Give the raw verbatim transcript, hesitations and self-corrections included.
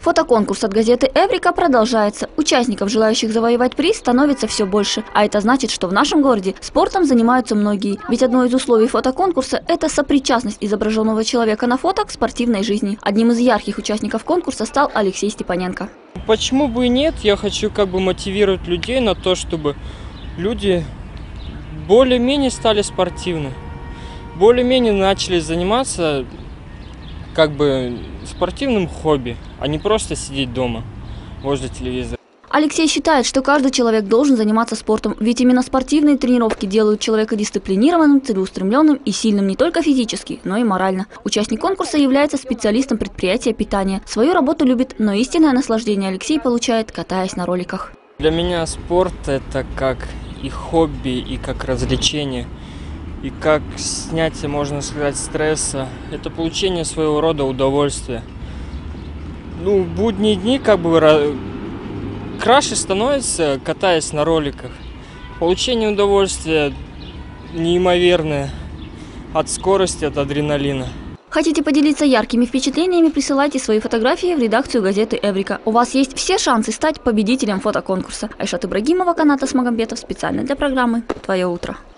Фотоконкурс от газеты «Эврика» продолжается. Участников, желающих завоевать приз, становится все больше. А это значит, что в нашем городе спортом занимаются многие. Ведь одно из условий фотоконкурса – это сопричастность изображенного человека на фото к спортивной жизни. Одним из ярких участников конкурса стал Алексей Степаненко. Почему бы и нет? Я хочу как бы мотивировать людей на то, чтобы люди более-менее стали спортивны. Более-менее начали заниматься как бы спортивным хобби, а не просто сидеть дома возле телевизора. Алексей считает, что каждый человек должен заниматься спортом, ведь именно спортивные тренировки делают человека дисциплинированным, целеустремленным и сильным не только физически, но и морально. Участник конкурса является специалистом предприятия питания. Свою работу любит, но истинное наслаждение Алексей получает, катаясь на роликах. Для меня спорт – это как и хобби, и как развлечение, и как снятие, можно сказать, стресса. Это получение своего рода удовольствия. Ну, в будние дни как бы краше становится, катаясь на роликах. Получение удовольствия неимоверное от скорости, от адреналина. Хотите поделиться яркими впечатлениями, присылайте свои фотографии в редакцию газеты «Эврика». У вас есть все шансы стать победителем фотоконкурса. Айшат Ибрагимова, Канат Асмагамбетов. Специально для программы «Твое утро».